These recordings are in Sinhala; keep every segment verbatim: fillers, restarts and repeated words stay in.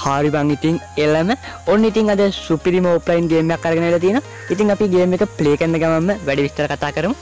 හරි බං ඉතින් එළම ඔන්න ඉතින් අද සුපිරිම ඔෆ්ලයින් ගේම් එකක් අරගෙන ඉලා තියෙනවා. ඉතින් අපි ගේම් එක ප්ලේ කරන ගමන්ම වැඩි විස්තර කතා කරමු.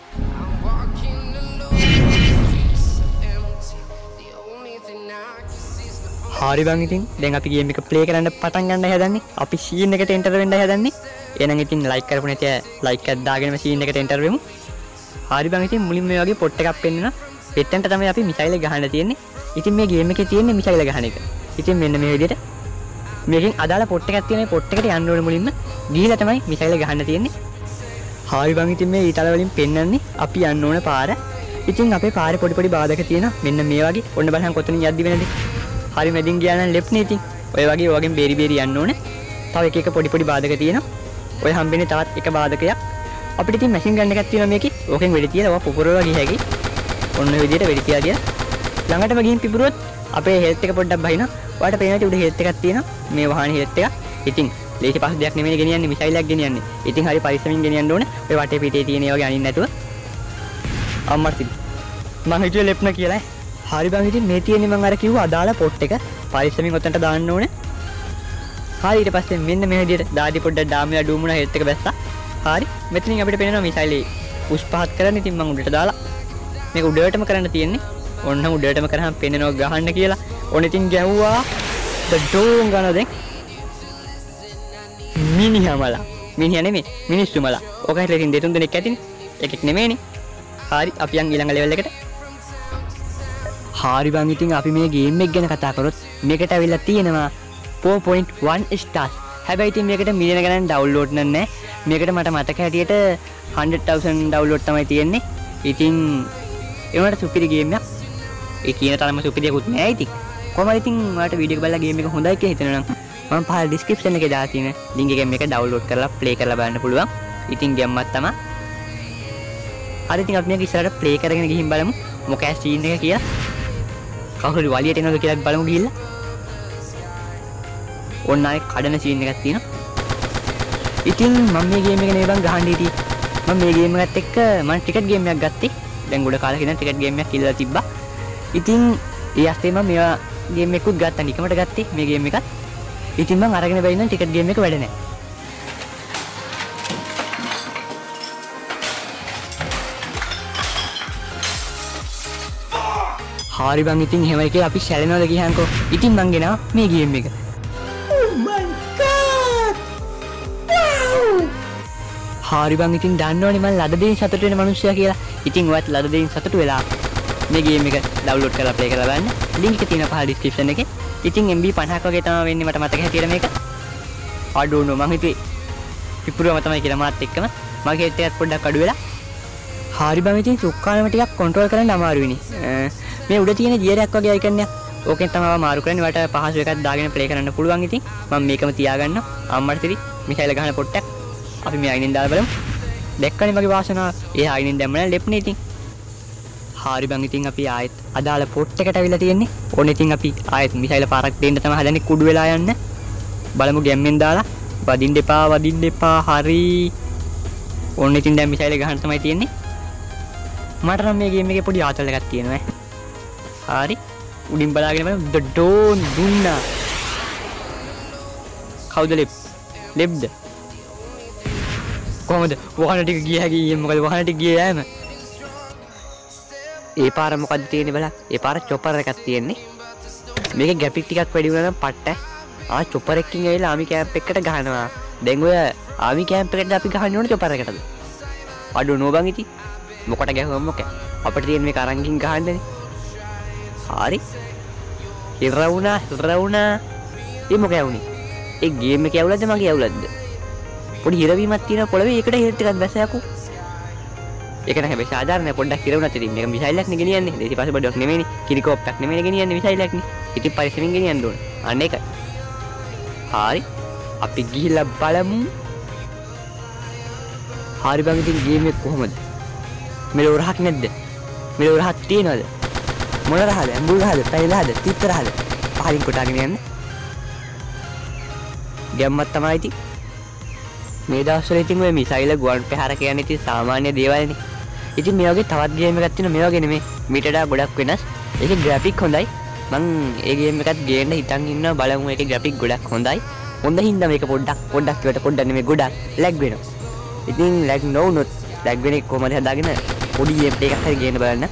හරි බං ඉතින් දැන් අපි ගේම් එක ප්ලේ කරන්න පටන් ගන්න හදන්නේ. අපි සීන් එකට එන්ටර් වෙන්න හදන්නේ. එහෙනම් ඉතින් ලයික් කරපු නැති අය ලයික් එකක් දාගෙනම සීන් එකට එන්ටර් වෙමු. හරි බං ඉතින් මුලින්ම මේ වගේ පොට් එකක් පෙන්නනවා. පෙට්ටන්ට තමයි අපි මිසයිල් ගහන්න තියෙන්නේ. ඉතින් මේ ගේම් එකේ තියෙන්නේ මිසයිල් ගහන එක. ඉතින් මෙන්න මේ විදිහට මේකෙන් අදාළ පොට් එකක් තියෙන පොට් එකට යන්න ඕනේ මුලින්ම ගිහිලා තමයි මිසයිල් ගහන්න තියෙන්නේ. හරි බං ඉතින් මේ ඊතල වලින් පෙන්නන්නේ අපි යන්න ඕන පාර. ඉතින් අපේ පාරේ පොඩි පොඩි බාධක තියෙනවා. මෙන්න මේ වගේ. ඔන්න බලන්න කොතනින් යද්දි වෙනද. හරි මැදින් ගියා නම් ලෙෆ්ට් නේ ඉතින්. ඔය වගේ ඔය වගේ බේරි බේරි යන්න ඕනේ. තව එක එක පොඩි පොඩි බාධක තියෙනවා. ඔය හම්බෙන්නේ තවත් එක බාධකයක්. අපිට ඉතින් මැෂින් ගන් එකක් තියෙනවා මේකේ. ඕකෙන් වෙඩි තියලා ඔය පුපුරවා ගිය හැකි. ඔන්න ඔය විදිහට වෙඩි තියා තියලා ළඟටම ගිහින් පිපුරුවොත් අපේ හෙල්ත් එක පොඩ්ඩක් බහිනවා. ඔයාලට පේනවා උඩ හෙල්ත් එකක් තියෙනවා. මේ වාහනේ හෙල්ත් එක. ඉතින් ලේසි පස් දෙයක් නෙමෙයි ගෙනියන්නේ මිසයිලයක් ගෙනියන්නේ. ඉතින් හරි පරිස්සමින් ගෙනියන්න ඕනේ. ඔය වටේ පිටේ තියෙන ඒවා ගනින්න නැතුව. අම්මර්ති. මම හිතුවේ ලෙප්න කියලා. හරි බං ඉතින් මේ තියෙන්නේ මම අර කිව්ව අදාළ පොට් එක. පරිස්සමින් ඔතනට දාන්න ඕනේ. හරි ඊට පස්සේ මෙන්න මේ විදිහට දාඩි පොඩ්ඩක් ඩාමිලා ඩූමුණා හෙල්ත් එක බැස්සා. හරි මෙතනින් අපිට පේනවා මිසයිලේ පුෂ් පහත් කරන්න. ඉතින් මම උඩට දාලා මේක උඩටම කරන්න තියෙන්නේ. ඔන්න උඩටම කරාම පේනනවා ගහන්න කියලා. ඔන්න ඉතින් ගැහුවා. ඩෝන් ගන්න දැන්. මිනිහමලා. මිනිහා නෙමෙයි මිනිස්සුමලා. ඔක හිතලා ඉතින් දෙතුන් දෙනෙක් ඇතිනේ. එකෙක් නෙමෙයිනේ. හරි අපි යන් ඊළඟ ලෙවල් එකට. හරි බං ඉතින් අපි මේ ගේම් එක ගැන කතා කරොත් මේකට අවිල්ලා තියෙනවා four point one stars. හැබැයි ඉතින් මේකට මිලියන ගණන් ඩවුන්ලෝඩ් නැහැ. මේකට මට මතක හැටියට hundred thousand ඩවුන්ලෝඩ් තමයි තියෙන්නේ. ඉතින් ඒ වුණාට සුපිරි ගේම් එකක්. ඒ කියන තරම සුපිරියකුත් නෑ ඉතින්. කොහමද ඉතින් ඔයාලට වීඩියෝ එක බලලා ගේම් එක හොඳයි කියලා හිතෙනවා නම් මම පහළ ඩිස්ක්‍රිප්ෂන් එකේ දාලා තියෙන ලින්ක් එකෙන් මේක ඩවුන්ලෝඩ් කරලා ප්ලේ කරලා බලන්න පුළුවන්. ඉතින් ගැම්මක් තමයි. හරි ඉතින් අපි මේක ඉස්සරහට ප්ලේ කරගෙන ගිහින් බලමු මොකක්ද සීන් එක කියලා. කවුරු වලියට එනවද කියලා බලමු ගිහිල්ලා. ඔන්න ආයේ කඩන සීන් එකක් තියෙනවා. ඉතින් මම මේ ගේම් එක නේ බං ගහන්න හිටියේ. මම මේ ගේම් එකත් එක්ක මම ටිකට් ගේම් එකක් ගත්තේ. දැන් ගොඩ කාලෙක ඉඳන් ටිකට් ගේම් එකක් කියලා තිබ්බා. ඉතින් ඒ අස්තේ මම මේවා ගේම් එකකුත් ගත්තා. නිකමට ගත්තේ මේ ගේම් එකත්. ඉතින් මම අරගෙන බැරි නම් ටිකට් ගේම් එක වැඩ නැහැ. හරි බං ඉතින් එහෙමයි කියලා අපි සැලෙනවද කියහන්කෝ. ඉතින් මං ගෙනාවා මේ ගේම් එක. Oh my god! Wow! හරි බං ඉතින් දන්නවනේ මම ලද දෙයින් සතුට වෙන මිනිස්සයා කියලා. ඉතින් ඔයත් ලද දෙයින් සතුට වෙලා මේ ගේම් එක ඩවුන්ලෝඩ් කරලා ප්ලේ කරලා බලන්න. ලින්ක් එක තියෙනවා පහළ ඩිස්ක්‍රිප්ෂන් එකේ. ඉතින් එම් බී පනහක් වගේ තමයි වෙන්නේ මට මතක හැටියට මේක. I don't know මම හිතුවේ පිපුරුවම තමයි කියලා මාත් එක්කම. මගේ හෙට් එකත් පොඩ්ඩක් අඩු වෙලා. හරි බං ඉතින් සුක්කාලම ටිකක් කන්ට්‍රෝල් කරන්න අමාරුයිනේ. මේ උඩ තියෙන ජියරයක් වගේ අයිකන් එකක්. ඕකෙන් තමයි මාරු කරන්නේ. වට පහසු එකක් දාගෙන ප්ලේ කරන්න පුළුවන්. ඉතින් මම මේකම තියාගන්න. අම්මට තිරි මිසයිල ගහන පොට්ටක් අපි මේ අයිනෙන් දාලා බලමු. දැක්කනේ මගේ වාසනාව. ඒ අයිනෙන් දැම්ම නම් ලෙප්නේ ඉතින්. හරි බං ඉතින් අපි ආයෙත් අදාළ පොට් එකට අවිලා තියෙන්නේ. ඕනේ ඉතින් අපි ආයෙත් මිසයිල පාරක් දෙන්න තමයි හදන්නේ කුඩු වෙලා යන්න. බලමු ගැම්මෙන් දාලා වදින්න එපා වදින්න එපා. හරි. ඕනේ ඉතින් දැන් මිසයිල ගහන්න තමයි තියෙන්නේ. මට නම් මේ ගේම් එකේ පොඩි ආතල් එකක් තියෙනවා. හරි. උඩින් බලාගෙන බලමු. ද ඩෝන් දුන්නා. කවුද ලෙප්? ලෙප්ද? කොහමද? වහන ටික ගියා ගියේ මොකද වහන ටික ගියේ යෑම? ඒ පාර මොකද්ද තියෙන්නේ බලන්න. ඒ පාර චොපර් එකක් තියෙන්නේ. මේකේ ග්‍රැෆික් ටිකක් වැඩි වුණා නම් පට්ට. ආ චොපර් එකකින් ඇවිල්ලා ආමි කැම්ප් එකකට ගහනවා. දැන් ඔය ආමි කැම්ප් එකට අපි ගහන්න ඕනේ චොපර් එකටද? අඩෝ නෝ බං ඉතින්. මොකට ගැහුවම මොකද? අපිට තියෙන මේක අරන්කින් ගහන්නනේ. හරි. හිර වුණා හිර වුණා. ඒ මොකද වුනේ? ඒ ගේම් එකේ ඇවුලද මගේ ඇවුලද? පොඩි හිරවීමක් තියෙනවා පොළවේ. ඒකට හිර ටිකක් බැසයකෝ. ඒක නෑ හැබැයි සාධාරණ පොඩ්ඩක් හිර වුණත් ඉතින් මේක මිසයිලයක් නේ ගෙනියන්නේ. ඊට පස්සේ බඩක් නෙමෙයිනේ. කිරිකෝප්ටක් නෙමෙයිනේ ගෙනියන්නේ මිසයිලයක් නේ. ඉතින් පරිස්සමින් ගෙනියන්න ඕනේ. අන්න ඒකයි. හරි. අපි ගිහිල්ලා බලමු. හරි බං ඉතින් ගේම් එක කොහමද? මෙලෝ රහක් නැද්ද? මෙලෝ රහක් තියනවද? මොන රහද? ඇඹුල් රහද? පැහිල රහද? තිත්ත රහද? පහලින් කොටාගෙන යන්න. ගැම්මක් තමයි ඉතින්. මේ දවස්වල ඉතින් ඔය මිසයිල ගුවන් ප්‍රහාර කියන්නේ ඉතින් සාමාන්‍ය දේවල්නේ. ඉතින් මේ වගේ තවත් ගේම් එකක් තියෙනවා මේ වගේ නෙමෙයි. මීට වඩා ගොඩක් වෙනස්. ඒකේ ග්‍රැෆික් හොඳයි. මං ඒ ගේම් එකත් ගේන්න හිතන් ඉන්නවා බලමු ඒකේ ග්‍රැෆික් ගොඩක් හොඳයි හොඳ හින්දා මේක පොඩ්ඩක් පොඩ්ඩක් කියවට පොඩ්ඩක් නෙමෙයි ගොඩක් ලැග් වෙනවා ඉතින් ලැග් නොවුනොත් ලැග් වෙන එක කොහමද හදාගෙන පොඩි ගේම් එකක් හරි ගේන්න බලන්න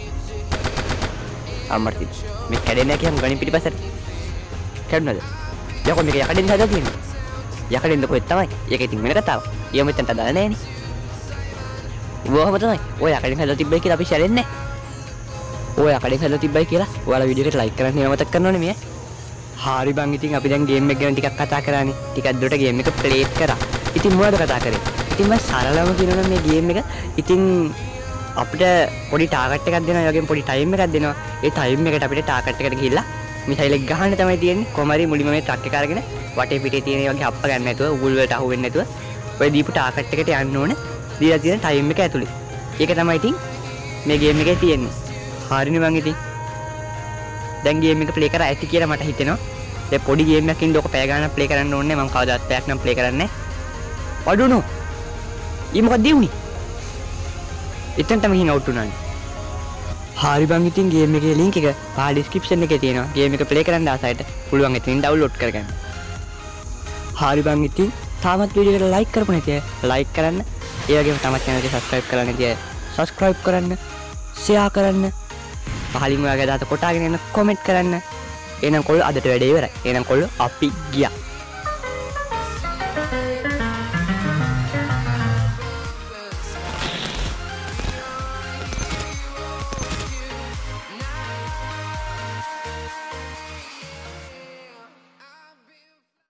අම්මර්ති මේ කැඩෙන්නේ කියම් ගණන් පිටිපස්සට කැඩුණාද යකෝ මේක යකඩෙන් හදලා තියෙන්නේ යකඩෙන්ද කොහෙද තමයි ඒක ඉතින් වෙන කතාවක් ඊයම මෙතනට දාලා නැහැ නේ වෝහම තමයි ඔය යකඩෙන් හදලා තිබ්බයි කියලා අපි ෂැරෙන්නේ ඔය යකඩෙන් හදලා තිබ්බයි කියලා ඔයාලා වීඩියෝ එකට ලයික් කරන්න මතක් කරනවනේ මේ හරි බං ඉතින් අපි දැන් ගේම් එක ගැන ටිකක් කතා කරානේ ටිකක් දුරට ගේම් එක ප්ලේ කරා ඉතින් මොනවද කතා කරේ ඉතින් මම සරලවම කියනවා මේ ගේම් එක ඉතින් අපිට පොඩි ටාගට් එකක් දෙනවා ඒ වගේම පොඩි ටයිම් එකක් දෙනවා ඒ ටයිම් එකට අපිට ටාගට් එකට ගිහිල්ලා මිසයිල් එක ගහන්න තමයි තියෙන්නේ කොහම හරි මුලින්ම මේ ට්‍රක් එක අරගෙන වටේ පිටේ තියෙන ඒ වගේ හප්ප ගන්න නැතුව උගුල් වලට අහු වෙන්නේ නැතුව ඔය දීපු ටාගට් එකට යන්න ඕනේ දීලා තියෙන ටයිම් එක ඇතුලේ ඒක තමයි ඉතින් මේ ගේම් එකේ තියෙන්නේ හරිනේ මං ඉතින් දැන් ගේම් එක ප්ලේ කරා ඇති කියලා මට හිතෙනවා දැන් පොඩි ගේම් එකක් ඉන්න ඔක පැය ගානක් ප්ලේ කරන්න ඕනේ මම කවදාවත් පැයක් නම් ප්ලේ කරන්නේ නැහැ අඩුනෝ ඊ මොකක්ද දියුනේ එතනටම ගිහින් අවුට් වුණානේ හරි බං ඉතින් ගේම් එකේ link එක පහ description එකේ තියෙනවා ගේම් එක ප්ලේ කරන්න ආසයිට පුළුවන් ඉතින් ඩවුන්ලෝඩ් කරගන්න හරි බං ඉතින් තාමත් වීඩියෝ එකට ලයික් කරපු නැති අය ලයික් කරන්න ඒ වගේම තමයි channel එක subscribe කරන්න නැති අය subscribe කරන්න share කරන්න පහලින් ඔයාගේ අදහස කොටාගෙන යන comment කරන්න එහෙනම් කොල්ලෝ අදට වැඩේ ඉවරයි එහෙනම් කොල්ලෝ අපි ගියා